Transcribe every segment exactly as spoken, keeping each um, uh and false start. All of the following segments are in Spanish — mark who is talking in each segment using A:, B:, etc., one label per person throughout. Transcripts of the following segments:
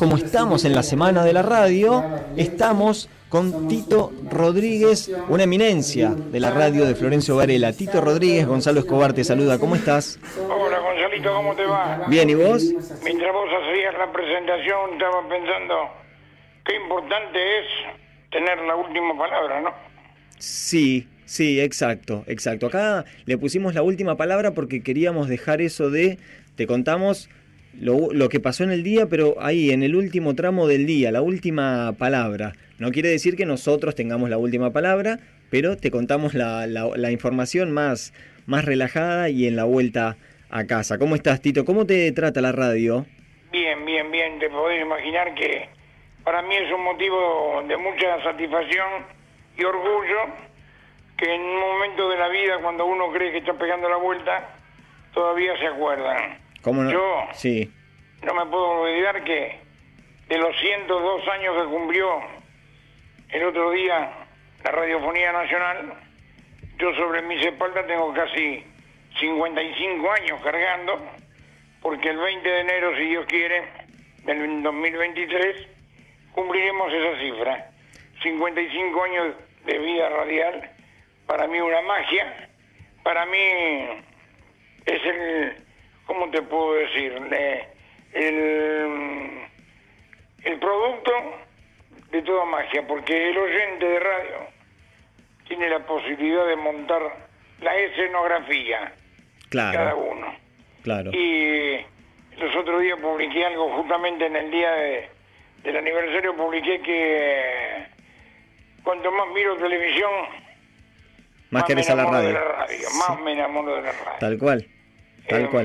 A: como estamos en la Semana de la Radio, estamos con Tito Rodríguez, una eminencia de la radio de Florencio Varela. Tito Rodríguez, Gonzalo Escobar te saluda, ¿cómo estás?
B: Hola Gonzalito, ¿cómo te va?
A: Bien, ¿y vos?
B: Mientras vos hacías la presentación estaba pensando qué importante es tener la última palabra, ¿no?
A: Sí, sí, exacto, exacto. Acá le pusimos la última palabra porque queríamos dejar eso de, te contamos lo, lo que pasó en el día, pero ahí, en el último tramo del día, la última palabra. No quiere decir que nosotros tengamos la última palabra, pero te contamos la, la, la información más, más relajada y en la vuelta a casa. ¿Cómo estás, Tito? ¿Cómo te trata la radio?
B: Bien, bien, bien. Te podés imaginar que para mí es un motivo de mucha satisfacción y orgullo que en un momento de la vida, cuando uno cree que está pegando la vuelta, todavía se acuerdan.
A: ¿Cómo no?
B: Yo
A: sí.
B: no me puedo olvidar que de los ciento dos años que cumplió el otro día la Radiofonía Nacional, yo sobre mis espaldas tengo casi cincuenta y cinco años cargando, porque el veinte de enero, si Dios quiere, del dos mil veintitrés, cumpliremos esa cifra. cincuenta y cinco años de vida radial, para mí una magia, para mí es el, ¿cómo te puedo decir? El, el producto de toda magia, porque el oyente de radio tiene la posibilidad de montar la escenografía,
A: claro,
B: cada uno.
A: Claro.
B: Y los otros días publiqué algo, justamente en el día de, del aniversario, publiqué que cuanto más miro televisión,
A: más, más querés a la radio.
B: De la radio sí. Más me enamoro de la radio.
A: Tal cual, tal eh, cual.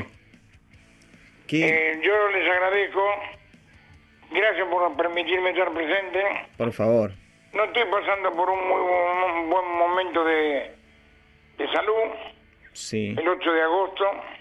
B: ¿Qué? Eh, yo les agradezco. Gracias por permitirme estar presente.
A: Por favor.
B: No estoy pasando por un muy buen, un buen momento de, de salud.
A: Sí.
B: El ocho de agosto.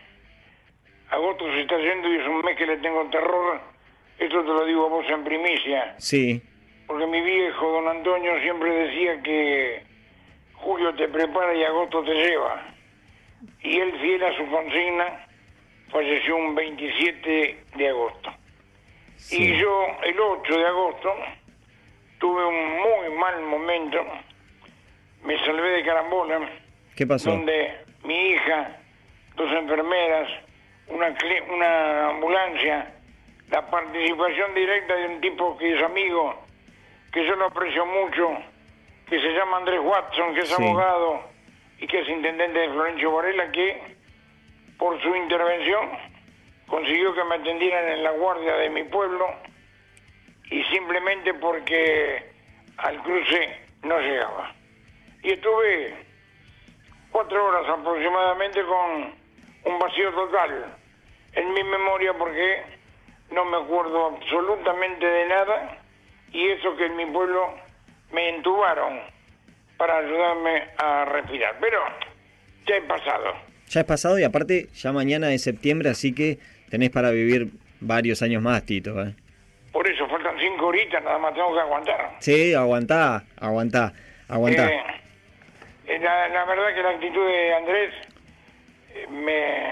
B: Agosto se está yendo y es un mes que le tengo terror. Esto te lo digo a vos en primicia.
A: Sí.
B: Porque mi viejo, don Antonio, siempre decía que julio te prepara y agosto te lleva. Y él, fiel a su consigna, falleció un veintisiete de agosto. Sí. Y yo, el ocho de agosto, tuve un muy mal momento. Me salvé de carambola.
A: ¿Qué pasó?
B: Donde mi hija, dos enfermeras, una, una ambulancia, la participación directa de un tipo que es amigo, que yo lo aprecio mucho, que se llama Andrés Watson, que es sí. abogado y que es intendente de Florencio Varela, que por su intervención consiguió que me atendieran en la guardia de mi pueblo y simplemente porque al cruce no llegaba. Y estuve cuatro horas aproximadamente con un vacío total en mi memoria porque no me acuerdo absolutamente de nada, y eso que en mi pueblo me entubaron para ayudarme a respirar. Pero ya he pasado.
A: Ya es pasado y aparte ya mañana es septiembre, así que tenés para vivir varios años más, Tito, ¿eh?
B: Por eso faltan cinco horitas, nada más tengo que aguantar.
A: Sí, aguantá, aguantá, aguantá.
B: Eh, la, la verdad que la actitud de Andrés eh, me,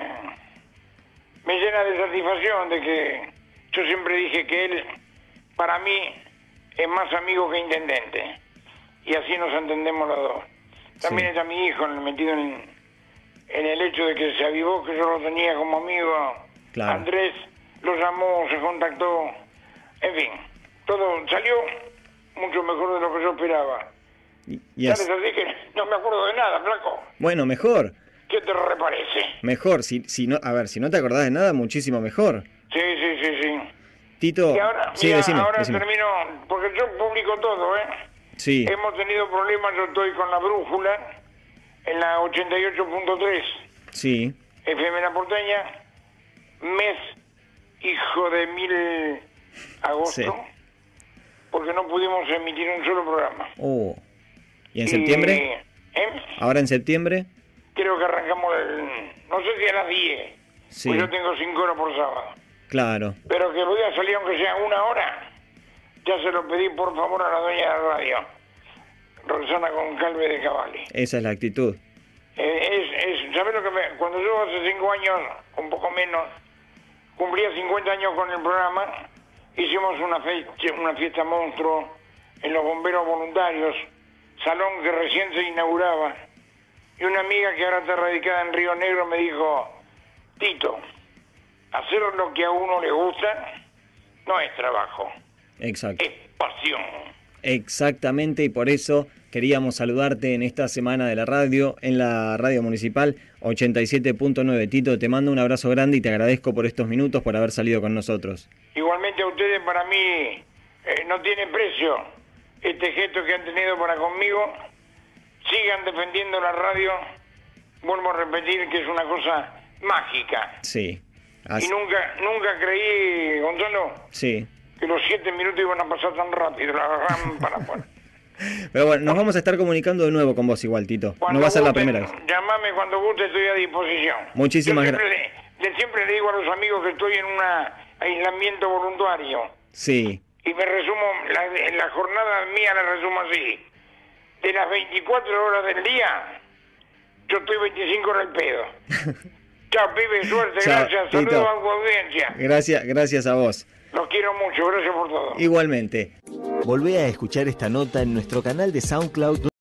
B: me llena de satisfacción, de que yo siempre dije que él, para mí, es más amigo que intendente. Y así nos entendemos los dos. También sí. Está mi hijo metido en, en el hecho de que se avivó, que yo lo tenía como amigo. Claro. Andrés lo llamó, se contactó. En fin, todo salió mucho mejor de lo que yo esperaba.
A: Y, y es...
B: así que no me acuerdo de nada, flaco.
A: Bueno, mejor.
B: ¿Qué te reparece?
A: Mejor, si, si no, a ver, si no te acordás de nada, muchísimo mejor.
B: Sí, sí, sí, sí.
A: Tito,
B: y ahora,
A: sí,
B: mira,
A: decime,
B: ahora
A: decime.
B: termino, porque yo publico todo, ¿eh?
A: Sí.
B: Hemos tenido problemas, yo estoy con la brújula en la ochenta y ocho punto tres.
A: Sí.
B: F M La Porteña, mes, hijo de mil agosto, sí. Porque no pudimos emitir un solo programa.
A: Oh. ¿Y en y, septiembre?
B: ¿eh?
A: ¿Ahora en septiembre?
B: Creo que arrancamos, el, no sé si a las diez,
A: sí.
B: Pues yo tengo cinco horas por sábado.
A: Claro.
B: Pero que voy a salir aunque sea una hora, ya se lo pedí por favor a la dueña de la radio, Rosana Goncalves de Cavalli.
A: Esa es la actitud.
B: Eh, es, es, ¿sabes lo que me...? Cuando yo hace cinco años, un poco menos, cumplía cincuenta años con el programa, hicimos una, fe una fiesta monstruo en los bomberos voluntarios, salón que recién se inauguraba, y una amiga que ahora está radicada en Río Negro me dijo, Tito, hacer lo que a uno le gusta no es trabajo,
A: exacto,
B: es pasión.
A: Exactamente, y por eso queríamos saludarte en esta semana de la radio, en la radio municipal ochenta y siete punto nueve. Tito, te mando un abrazo grande y te agradezco por estos minutos, por haber salido con nosotros.
B: Igualmente a ustedes, para mí eh, no tiene precio este gesto que han tenido para conmigo. Sigan defendiendo la radio. Vuelvo a repetir que es una cosa mágica.
A: Sí.
B: Así. Y nunca, nunca creí, Gonzalo,
A: sí,
B: que los siete minutos iban a pasar tan rápido, la agarran para afuera.
A: Pero bueno, nos vamos a estar comunicando de nuevo con vos igual, Tito.
B: Cuando
A: no va a ser
B: guste,
A: la primera vez.
B: Llamame cuando guste, estoy a disposición.
A: Muchísimas gracias.
B: Siempre, le, siempre le digo a los amigos que estoy en un aislamiento voluntario.
A: Sí.
B: Y me resumo, la, la jornada mía la resumo así. De las veinticuatro horas del día, yo estoy veinticinco horas al pedo. Chao, pibe, suerte, Chao, gracias. Tito. Saludos a tu audiencia.
A: Gracias, gracias a vos.
B: Los quiero mucho, gracias por todo.
A: Igualmente.
C: Volvé a escuchar esta nota en nuestro canal de SoundCloud.